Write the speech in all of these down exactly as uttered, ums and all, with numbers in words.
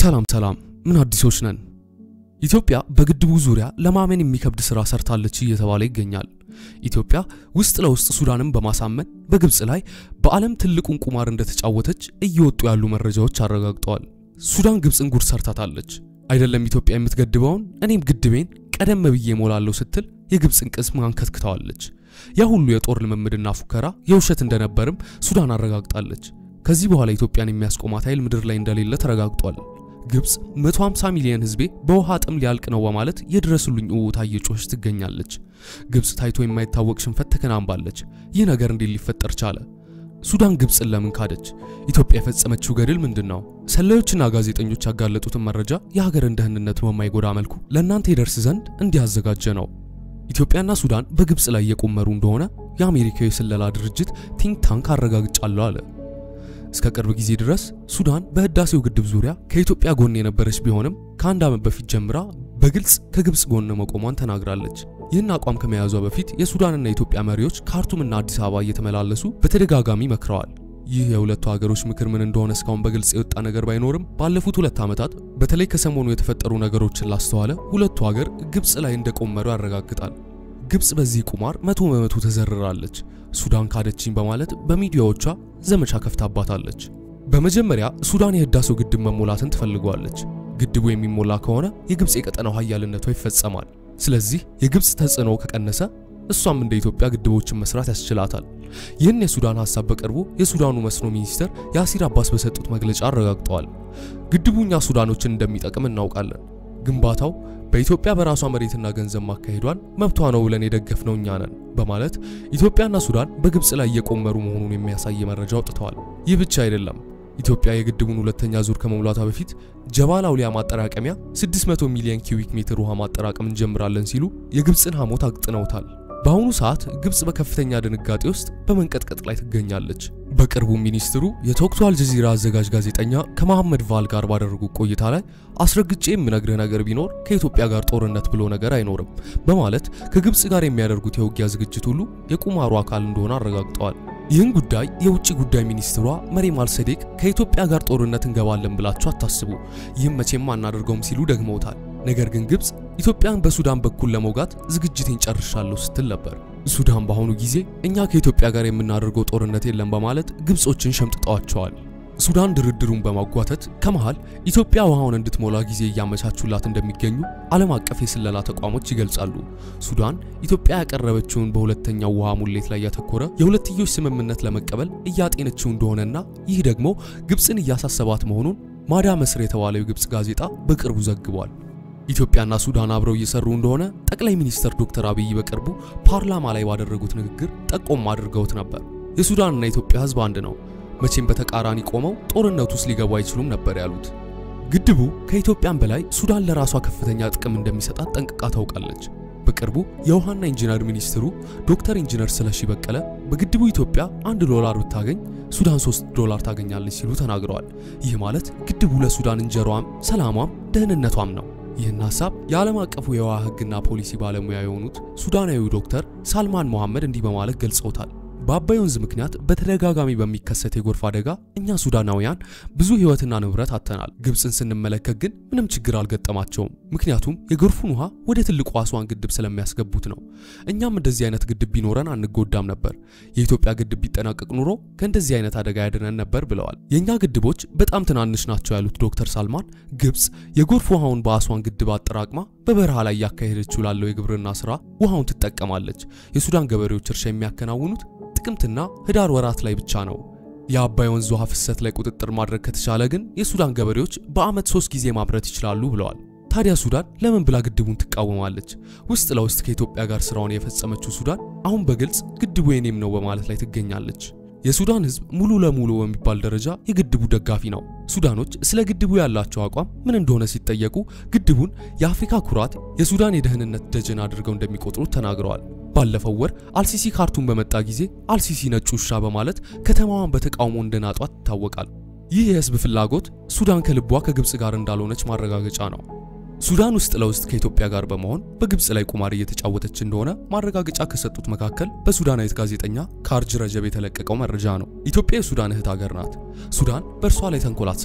ሰላም ሰላም ምን አዲሶች ነን ኢትዮጵያ በግድቡ ዙሪያ ለማመን የሚከብድ ስራ ሰርታለች እየተባለ ይገኛል ኢትዮጵያ ውስጥ ለውስጥ ሱዳንን በማሳመን በግብጽ ላይ በአለም ትልቁን ቁማር እንደተጫወተች እየወጡ ያሉ መረጃዎች አረጋግጠዋል ሱዳን ግብጽን ጉር ሰርታታለች አይደለም ኢትዮጵያ የምትገድበውን እኔም ግድቤን ቀደም ብዬ ሞላለሁ ስትል የግብጽን ቅስም አንከትክታለች ያ ሁሉ የጦር ልምምድና ፉከራ የውሸት እንደነበርም ሱዳን አረጋግጣለች ከዚህ በኋላ ኢትዮጵያን የሚያስቆማት ኃይል ምድር ላይ እንደሌለ ተረጋግጧል ግብጽ መቶ ሃምሳ ሚሊዮን ህዝብ በውሃ ጥም ሊያልቅ ነው በማለት የድረሱልኝ ኡታ እየጮህች ትገኛለች ግብጽ ታይቶ የማይታወቅ ሽንፈት ተከናንባለች ይህ ነገር እንዴት ሊፈጠር ቻለ ሱዳን ግብጽን ለምን ካደች ኢትዮጵያ የፈጸመችው ገድል ምንድነው ሰላዮችና ጋዜጠኞች ያጋለጡትን መረጃ የሀገርን ደህንነት በማይጎዳ መልኩ ለእናንተ ይደርስ ዘንድ እንዲያዘጋጀ ነው ኢትዮጵያና ሱዳን በግብጽ ላይ የቆመሩ እንደሆነ የአሜሪካው የስለላ ድርጅት ቲንክ ታንክ አረጋግጫለሁ አለ እስከ ቅርብ ጊዜ ድረስ ሱዳን በህዳሴው ግድብ ዙሪያ ከኢትዮጵያ ጎን የነበረች ቢሆንም ከአንድ ዓመት በፊት ጀምራ በግልጽ ከግብጽ ጎን መቆሟን ተናግራለች ይህን አቋም ከመያዟ በፊት የሱዳንና የኢትዮጵያ መሪዎች ካርቱምና አዲስ አበባ እየተመላለሱ በተደጋጋሚ መክረዋል ይህ የሁለቱ ሀገሮች ምክር ምን እንደሆነ እስካሁን በግልጽ የወጣ ነገር ባይኖርም ባለፉት ሁለት ዓመታት በተለይ ከሰሞኑ የተፈጠሩ ነገሮችን ላስተዋለ ሁለቱ ሀገር ግብጽ ላይ እንደቆመሩ ያረጋግጣል ግብጽ በዚህ ቁማር መቶ በመቶ ተዘርራለች ሱዳን ካደችኝ በማለት በሚዲያዎቿ ዘመቻ ከፍታባታለች በመጀመሪያ ሱዳን የህዳሴው ግድብ መሞላትን ትፈልጋለች ግድቡ የሚሞላ ከሆነ የግብጽ የቀጠናው ኃያልነቷ ይፈጸማል ስለዚህ የግብጽ ተጽዕኖ ከቀነሰ እሷም እንደ ኢትዮጵያ ግድቦችን መስራት ያስችላታል ይህን የሱዳን ሐሳብ በቅርቡ የሱዳኑ መስኖ ሚኒስተር ያሲር አባስ በሰጡት መግለጫ አረጋግጠዋል ግድቡኛ ሱዳኖችን እንደሚጠቅም እናውቃለን ግንባታው በኢትዮጵያ በራሷ መሬትና ገንዘብ ማካሄዷን መብቷ ነው ብለን የደገፍነው እኛ ነን በማለት ኢትዮጵያና ሱዳን በግብጽ ላይ የቆመሩ መሆኑን የሚያሳይ መረጃ አውጥተዋል ይህ ብቻ አይደለም ኢትዮጵያ የግድቡን ሁለተኛ ዙር ከመሙላቷ በፊት ጀባል አውሊያ ማጠራቀሚያ ስድስት መቶ ሚሊዮን ኪዩቢክ ሜትር ውሃ ማጠራቀም እንጀምራለን ሲሉ የግብጽን ሐሞት አቅጥነውታል በአሁኑ ሰዓት ግብጽ በከፍተኛ ድንጋጤ ውስጥ በመንቀጥቀጥ ላይ ትገኛለች በቅርቡ ሚኒስትሩ የቶክቶ አልጀዚራ አዘጋጅ ጋዜጠኛ ከመሐመድ ቫል ጋር ባደረጉ ቆይታ ላይ አስረግጬ የምነግርህ ነገር ቢኖር ከኢትዮጵያ ጋር ጦርነት ብሎ ነገር አይኖርም በማለት ከግብጽ ጋር የሚያደርጉት የውጊያ ዝግጅት ሁሉ የቁማሩ አካል እንደሆነ አረጋግጠዋል ይህን ጉዳይ የውጭ ጉዳይ ሚኒስትሯ መሪም አልሰዴቅ ከኢትዮጵያ ጋር ጦርነት እንገባለን ብላችሁ አታስቡ ይህም መቼም አናደርገውም ሲሉ ደግመውታል ነገር ግን ግብጽ ኢትዮጵያን በሱዳን በኩል ለመውጋት ዝግጅቴን ጨርሻለሁ ስትል ነበር ሱዳን በአሁኑ ጊዜ እኛ ከኢትዮጵያ ጋር የምናደርገው ጦርነት የለም በማለት ግብጾችን ሸምጥጠዋቸዋል ሱዳን ድርድሩን በማጓተት ከመሃል ኢትዮጵያ ውሃውን እንድትሞላ ጊዜ ያመቻቹላት እንደሚገኙ ዓለም አቀፍ የስለላ ተቋሞች ይገልጻሉ ሱዳን ኢትዮጵያ ያቀረበችውን በሁለተኛው ውሃ ሙሌት ላይ ያተኮረ የሁለትዮሽ ስምምነት ለመቀበል እያጤነችው እንደሆነና ይህ ደግሞ ግብጽን እያሳሰባት መሆኑን ማዳ መስር የተባለው የግብጽ ጋዜጣ በቅርቡ ዘግቧል ኢትዮጵያና ሱዳን አብረው እየሰሩ እንደሆነ ጠቅላይ ሚኒስትር ዶክተር አብይ በቅርቡ ፓርላማ ላይ ባደረጉት ንግግር ጠቆም አድርገውት ነበር የሱዳንና የኢትዮጵያ ህዝብ አንድ ነው መቼም በተቃራኒ ቆመው ጦርነቱ ውስጥ ሊገቡ አይችሉም ነበር ያሉት ግድቡ ከኢትዮጵያም በላይ ሱዳን ለራሷ ከፍተኛ ጥቅም እንደሚሰጣት ጠንቅቃ ታውቃለች በቅርቡ የውሃና ኢንጂነር ሚኒስትሩ ዶክተር ኢንጂነር ስለሺ በቀለ በግድቡ ኢትዮጵያ አንድ ዶላር ብታገኝ ሱዳን ሶስት ዶላር ታገኛለች ሲሉ ተናግረዋል ይህ ማለት ግድቡ ለሱዳን እንጀራዋም ሰላሟም ደህንነቷም ነው ይህን ሐሳብ የዓለም አቀፉ የውሃ ህግና ፖሊሲ ባለሙያ የሆኑት ሱዳናዊው ዶክተር ሳልማን መሐመድ እንዲህ በማለት ገልጸውታል በአባይ ወንዝ ምክንያት በተደጋጋሚ በሚከሰት የጎርፍ አደጋ እኛ ሱዳናውያን ብዙ ህይወትና ንብረት አጥተናል ግብጽን ስንመለከት ግን ምንም ችግር አልገጠማቸውም ምክንያቱም የጎርፉን ውሃ ወደ ትልቁ አስዋን ግድብ ስለሚያስገቡት ነው እኛም እንደዚህ አይነት ግድብ ቢኖረን አንጎዳም ነበር የኢትዮጵያ ግድብ ቢጠናቀቅ ኑሮ ከእንደዚህ አይነት አደጋ ያድነን ነበር ብለዋል የኛ ግድቦች በጣም ትናንሽ ናቸው ያሉት ዶክተር ሳልማን ግብጽ የጎርፍ ውሃውን በአስዋን ግድብ አጠራቅማ በበረሃ ላይ ያካሄደችው ላለው የግብርና ስራ ውሃውን ትጠቀማለች የሱዳን ገበሬዎች እርሻ የሚያከናውኑት ጥቅምትና ህዳር ወራት ላይ ብቻ ነው የአባይ ወንዝ ውሃ ፍሰት ላይ ቁጥጥር ማድረግ ከተቻለ ግን የሱዳን ገበሬዎች በአመት ሶስት ጊዜ ማምረት ይችላሉ ብለዋል ታዲያ ሱዳን ለምን ብላ ግድቡን ትቃወማለች ውስጥ ለውስጥ ከኢትዮጵያ ጋር ስራውን የፈጸመችው ሱዳን አሁን በግልጽ ግድቡ የኔም ነው በማለት ላይ ትገኛለች የሱዳን ህዝብ ሙሉ ለሙሉ በሚባል ደረጃ የግድቡ ደጋፊ ነው ሱዳኖች ስለ ግድቡ ያላቸው አቋም ምን እንደሆነ ሲጠየቁ ግድቡን የአፍሪካ ኩራት የሱዳን የደህንነት ደጀን አድርገው እንደሚቆጥሩት ተናግረዋል ባለፈው ወር አልሲሲ ካርቱም በመጣ ጊዜ አልሲሲ ነጭ ውሻ በማለት ከተማዋን በተቃውሞ እንደናጧት ይታወቃል ይህ የህዝብ ፍላጎት ሱዳን ከልቧ ከግብጽ ጋር እንዳልሆነች ማረጋገጫ ነው ሱዳን ውስጥ ለውስጥ ከኢትዮጵያ ጋር በመሆን በግብጽ ላይ ቁማር እየተጫወተች እንደሆነ ማረጋገጫ ከሰጡት መካከል በሱዳናዊት ጋዜጠኛ ካርጅ ረጀብ የተለቀቀው መረጃ ነው ኢትዮጵያ የሱዳን እህት ሀገር ናት ሱዳን በእርሷ ላይ ተንኮል አትሰራ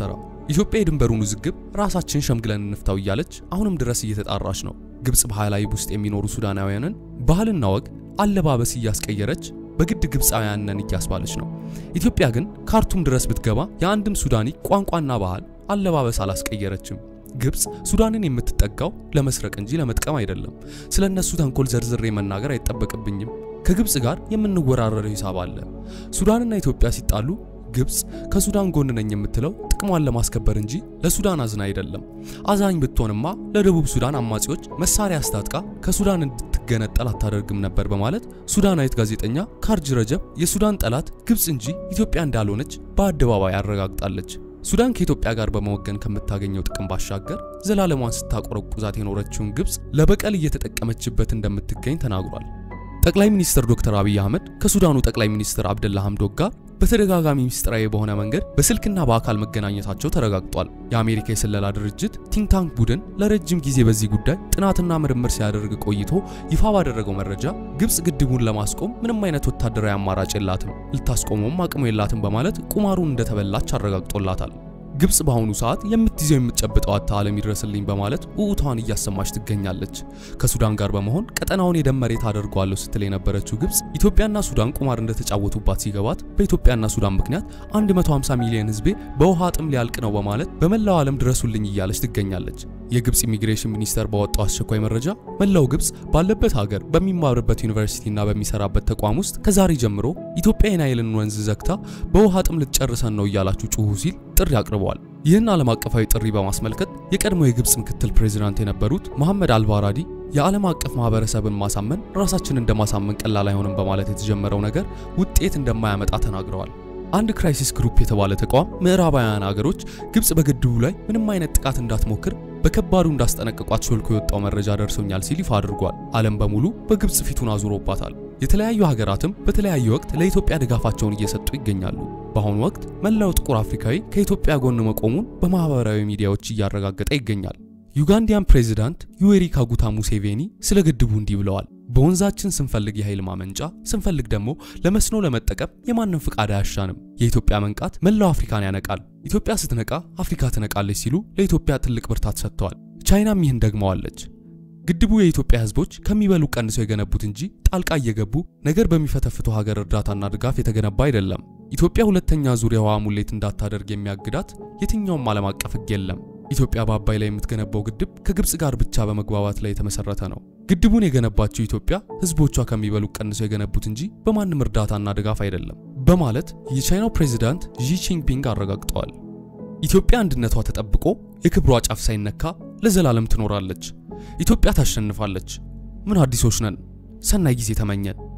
ኢትዮጵያ የድንበሩን ውዝግብ ራሳችን ሸምግለን እንፍታው እያለች አሁንም ድረስ እየተጣራች ነው። ግብጽ በሃላይብ ውስጥ የሚኖሩ ሱዳናውያንን ባህልና ወግ አለባበስ እያስቀየረች በግድ ግብጻውያንን እያስባለች ነው። ኢትዮጵያ ግን ካርቱም ድረስ ብትገባ የአንድም ሱዳኒ ቋንቋና ባህል አለባበስ አላስቀየረችም። ግብጽ ሱዳንን የምትጠጋው ለመስረቅ እንጂ ለመጥቀም አይደለም። ስለነሱ ተንኮል ዘርዝሬ መናገር አይጠበቅብኝም። ከግብጽ ጋር የምንወራረረው ሂሳብ አለ። ሱዳንና ኢትዮጵያ ሲጣሉ ግብጽ ከሱዳን ጎን ነኝ የምትለው ጥቅሟን ለማስከበር እንጂ ለሱዳን አዝና አይደለም። አዛኝ ብትሆንማ ለደቡብ ሱዳን አማጺዎች መሳሪያ አስታጥቃ ከሱዳን እንድትገነጠል አታደርግም ነበር በማለት ሱዳናዊት ጋዜጠኛ ካርጅ ረጀብ የሱዳን ጠላት ግብጽ እንጂ ኢትዮጵያ እንዳልሆነች በአደባባይ አረጋግጣለች። ሱዳን ከኢትዮጵያ ጋር በመወገን ከምታገኘው ጥቅም ባሻገር ዘላለሟን ስታቆረቁዛት የኖረችውን ግብጽ ለበቀል እየተጠቀመችበት እንደምትገኝ ተናግሯል። ጠቅላይ ሚኒስትር ዶክተር አብይ አህመድ ከሱዳኑ ጠቅላይ ሚኒስትር አብደላ ሐምዶክ ጋር በተደጋጋሚ ሚስጥራዊ በሆነ መንገድ በስልክና በአካል መገናኘታቸው ተረጋግጧል። የአሜሪካ የስለላ ድርጅት ቲንክ ታንክ ቡድን ለረጅም ጊዜ በዚህ ጉዳይ ጥናትና ምርምር ሲያደርግ ቆይቶ ይፋ ባደረገው መረጃ ግብጽ ግድቡን ለማስቆም ምንም አይነት ወታደራዊ አማራጭ የላትም፣ ልታስቆመውም አቅሙ የላትም በማለት ቁማሩን እንደተበላች አረጋግጦላታል። ግብጽ በአሁኑ ሰዓት የምትይዘው የምትጨብጠው አታ ዓለም ይድረስልኝ በማለት ኡኡታን እያሰማች ትገኛለች። ከሱዳን ጋር በመሆን ቀጠናውን የደም መሬት አድርጓለሁ ስትል የነበረችው ግብጽ ኢትዮጵያና ሱዳን ቁማር እንደተጫወቱባት ሲገባት በኢትዮጵያና ሱዳን ምክንያት one hundred fifty ሚሊዮን ህዝብ በውሃ ጥም ሊያልቅ ነው በማለት በመላው ዓለም ድረሱልኝ እያለች ትገኛለች። የግብጽ ኢሚግሬሽን ሚኒስተር ባወጣው አስቸኳይ መረጃ መላው ግብጽ ባለበት ሀገር በሚማርበት ዩኒቨርሲቲና በሚሰራበት ተቋም ውስጥ ከዛሬ ጀምሮ ኢትዮጵያ የናይልን ወንዝ ዘግታ በውሃ ጥም ልትጨርሰን ነው እያላችሁ ጩሁ ሲል ጥሪ አቅርበዋል። ይህን ዓለም አቀፋዊ ጥሪ በማስመልከት የቀድሞ የግብጽ ምክትል ፕሬዝዳንት የነበሩት መሐመድ አልባራዲ የዓለም አቀፍ ማህበረሰብን ማሳመን ራሳችንን እንደማሳመን ቀላል አይሆንም በማለት የተጀመረው ነገር ውጤት እንደማያመጣ ተናግረዋል። አንድ ክራይሲስ ግሩፕ የተባለ ተቋም ምዕራባውያን ሀገሮች ግብጽ በግድቡ ላይ ምንም አይነት ጥቃት እንዳትሞክር በከባዱ እንዳስጠነቀቋት ሾልኮ የወጣው መረጃ ደርሶኛል ሲል ይፋ አድርጓል። ዓለም በሙሉ በግብጽ ፊቱን አዙሮባታል። የተለያዩ ሀገራትም በተለያየ ወቅት ለኢትዮጵያ ድጋፋቸውን እየሰጡ ይገኛሉ። በአሁኑ ወቅት መላው ጥቁር አፍሪካዊ ከኢትዮጵያ ጎን መቆሙን በማህበራዊ ሚዲያዎች እያረጋገጠ ይገኛል። ዩጋንዳን ፕሬዝዳንት ዩዌሪ ካጉታ ሙሴቬኒ ስለ ግድቡ እንዲህ ብለዋል። በወንዛችን ስንፈልግ የኃይል ማመንጫ ስንፈልግ ደግሞ ለመስኖ ለመጠቀም የማንም ፍቃድ አያሻንም። የኢትዮጵያ መንቃት መላው አፍሪካን ያነቃል። ኢትዮጵያ ስትነቃ አፍሪካ ትነቃለች ሲሉ ለኢትዮጵያ ትልቅ ብርታት ሰጥተዋል። ቻይናም ይህን ደግመዋለች። ግድቡ የኢትዮጵያ ህዝቦች ከሚበሉ ቀንሰው የገነቡት እንጂ ጣልቃ እየገቡ ነገር በሚፈተፍቱ ሀገር እርዳታና ድጋፍ የተገነባ አይደለም። ኢትዮጵያ ሁለተኛ ዙር የውሃ ሙሌት እንዳታደርግ የሚያግዳት የትኛውም ዓለም አቀፍ ህግ የለም። ኢትዮጵያ በአባይ ላይ የምትገነባው ግድብ ከግብጽ ጋር ብቻ በመግባባት ላይ የተመሰረተ ነው። ግድቡን የገነባቸው ኢትዮጵያ ህዝቦቿ ከሚበሉ ቀንሰው የገነቡት እንጂ በማንም እርዳታና ድጋፍ አይደለም በማለት የቻይናው ፕሬዝዳንት ዢ ጂንፒንግ አረጋግጠዋል። ኢትዮጵያ አንድነቷ ተጠብቆ የክብሯ ጫፍ ሳይነካ ለዘላለም ትኖራለች። ኢትዮጵያ ታሸንፋለች። ምን አዲሶች ነን። ሰናይ ጊዜ ተመኘን።